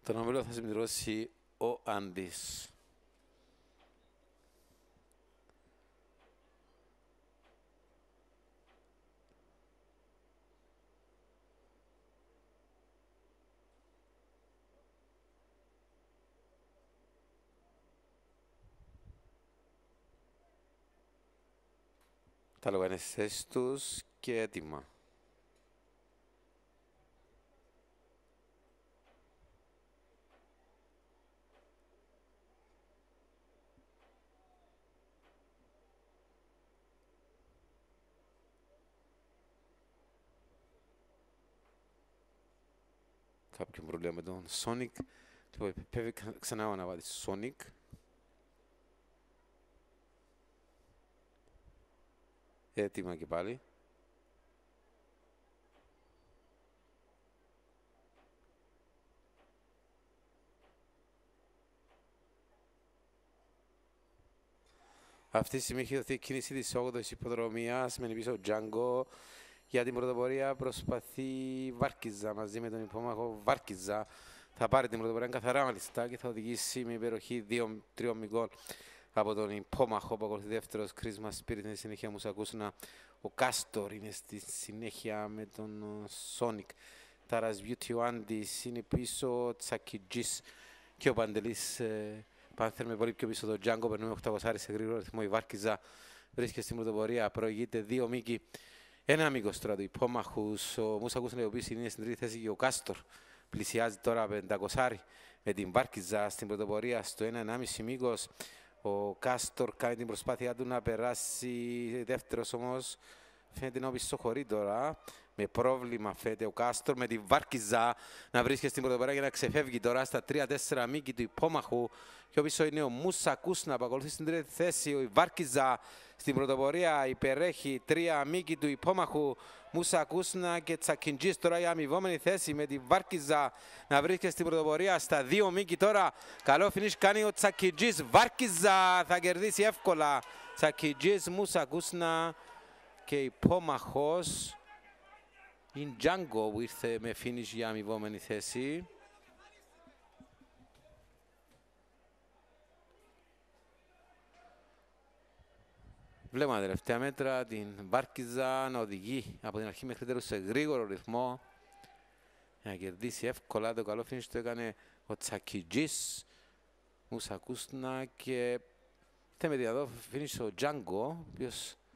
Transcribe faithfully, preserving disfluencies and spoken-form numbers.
Τον όμιλο θα συμπληρώσει ο Άντης. Τα λόγια είναι στις θέσεις τους και έτοιμα. Κάποιο πρόβλημα με τον Sonic. Λοιπόν, πρέπει ξανά ο αναβάτης Sonic. Έτοιμα και πάλι. Αυτή τη στιγμή έχει δοθεί κίνηση της όγδοης υποδρομίας. Μένει πίσω ο Django. Για την πρωτοπορία προσπαθεί Βάρκιζα μαζί με τον υπόμαχο Βάρκιζα. Θα πάρει την πρωτοπορία καθαρά μάλιστα και θα οδηγήσει με υπεροχή δύο τρία γκολ από τον υπόμαχο που ακολουθεί δεύτερος. Christmas Spirit στη συνέχεια Μουσακούσνα. Ο Κάστορ είναι στη συνέχεια με τον Sonic. Τάρας Beauty ο Άντης είναι πίσω. Ο Τσακιτζής και ο Παντελής ε, Πάνθερ με πολύ πιο πίσω το Django. Περνούμε οκτακόσια σε γρήγορο ρυθμό. Η Βάρκιζα βρίσκεται στην πρωτοπορία. Προηγείται δύο μήκη. Ένα μήκος τώρα του υπόμαχους. Ο Μουσακούσνα ο οποίος είναι στην τρίτη θέση και ο Κάστορ πλησιάζει τώρα πεντακόσια με την Βάρκιζα στην πρωτοπορία στο ένα ενάμιση μήκος. Ο Κάστορ κάνει την προσπάθειά του να περάσει, δεύτερος όμως φαίνεται να πισωχωρεί τώρα. Με πρόβλημα φαίνεται ο Κάστορ με τη Βάρκιζα να βρίσκεται στην πρωτοπορία και να ξεφεύγει τώρα στα τρία τέσσερα μήκη του υπόμαχου. Και ο πίσω είναι ο Μουσακούσνα που ακολουθεί στην τρίτη θέση. Ο Βάρκιζα στην πρωτοπορία υπερέχει τρία μήκη του υπόμαχου. Μουσακούσνα και Τσακιντζής τώρα η αμοιβόμενη θέση με τη Βάρκιζα να βρίσκεται στην πρωτοπορία στα δύο μήκη τώρα. Καλό φινίς κάνει ο Τσακιντζής. Βάρκιζα θα κερδίσει εύκολα. Τσακιντζής, Μουσακούσνα και υπόμαχος. Είναι Django που ήρθε με φινίς για αμοιβόμενη θέση. Βλέπουμε τα τελευταία μέτρα την Βάρκιζα να οδηγεί από την αρχή μέχρι τέλος σε γρήγορο ρυθμό για να κερδίσει εύκολα. Το καλό φινίς το έκανε ο Τσακιτζής, Μουσακούσνα και ήρθε με δυνατό φινίς ο Django, ο οποίος